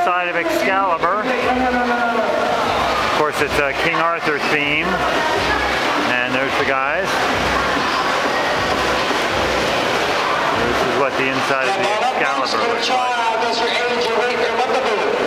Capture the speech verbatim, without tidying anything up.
inside of Excalibur. Of course, it's a King Arthur theme. And there's the guys. This is what the inside of the Excalibur looks like.